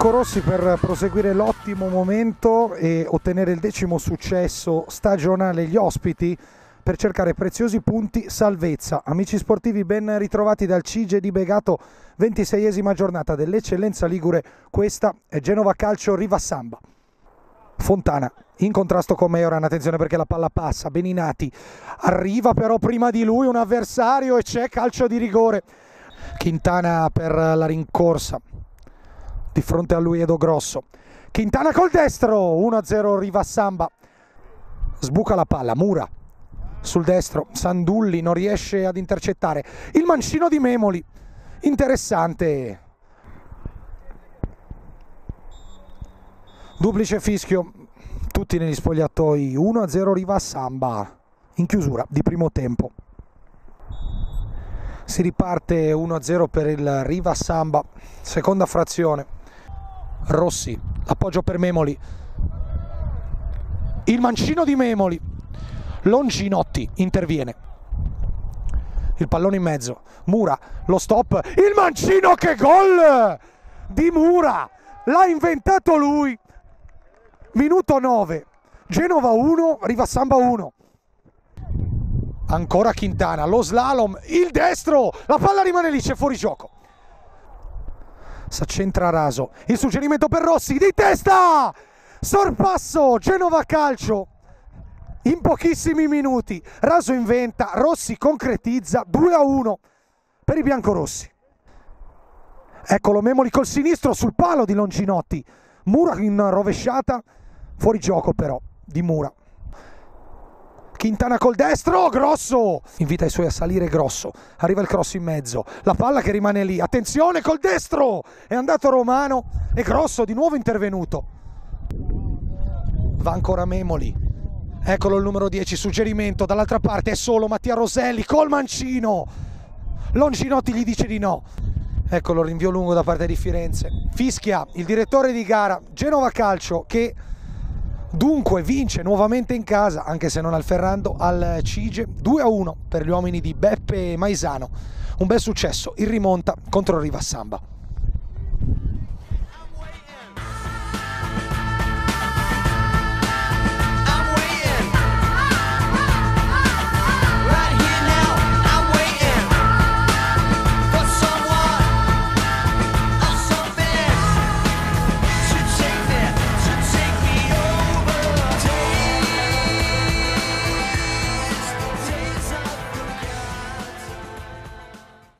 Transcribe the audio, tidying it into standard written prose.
biancorossi per proseguire l'ottimo momento e ottenere il 10° successo stagionale gli ospiti per cercare preziosi punti salvezza. Amici sportivi, ben ritrovati dal CIGE di Begato, 26esima giornata dell'eccellenza ligure. Questa è Genova Calcio Rivassamba. Fontana in contrasto con Majoran, attenzione perché la palla passa, Beninati arriva però prima di lui un avversario e c'è calcio di rigore. Quintana per la rincorsa, di fronte a lui Edo Grosso, Quintana col destro, 1-0 Rivassamba. Sbuca la palla, Mura sul destro, Sandulli non riesce ad intercettare, il mancino di Memoli, interessante, duplice fischio, tutti negli spogliatoi, 1-0 Rivassamba in chiusura di primo tempo. Si riparte 1-0 per il Rivassamba, seconda frazione. Rossi, appoggio per Memoli, il mancino di Memoli, Longinotti interviene, il pallone in mezzo, Mura, lo stop, il mancino, che gol di Mura, l'ha inventato lui. Minuto 9, Genova 1, Rivassamba 1. Ancora Quintana, lo slalom, il destro, la palla rimane lì, c'è fuori gioco. S'accentra Raso, il suggerimento per Rossi, di testa, sorpasso, Genova Calcio in pochissimi minuti. Raso inventa, Rossi concretizza, 2-1 per i biancorossi. Eccolo Memoli col sinistro sul palo di Longinotti, Mura in rovesciata, fuori gioco però di Mura. Quintana col destro, Grosso invita i suoi a salire, Grosso, arriva il cross in mezzo, la palla che rimane lì, attenzione col destro, è andato Romano e Grosso di nuovo intervenuto. Va ancora Memoli, eccolo il numero 10, suggerimento, dall'altra parte è solo Mattia Roselli col mancino, Longinotti gli dice di no, eccolo il rinvio lungo da parte di Firenze, fischia il direttore di gara, Genova Calcio che dunque vince nuovamente in casa, anche se non al Ferrando, al CIGE, 2-1 per gli uomini di Beppe Maisano. Un bel successo in rimonta contro Rivassamba.